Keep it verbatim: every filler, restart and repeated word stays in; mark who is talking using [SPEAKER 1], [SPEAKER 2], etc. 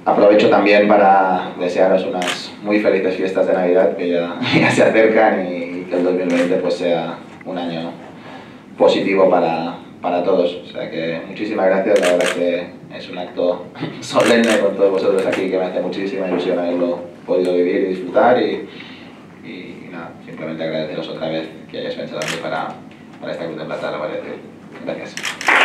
[SPEAKER 1] aprovecho también para desearos unas muy felices fiestas de Navidad que ya, ya se acercan y que el dos mil veinte pues sea un año positivo para, para todos. O sea que muchísimas gracias, la verdad que es un acto solemne con todos vosotros aquí que me hace muchísima ilusión haberlo podido vivir y disfrutar y, y nada, simplemente agradeceros otra vez que hayáis pensado en mí para, para esta Cruz de Plata. Gracias.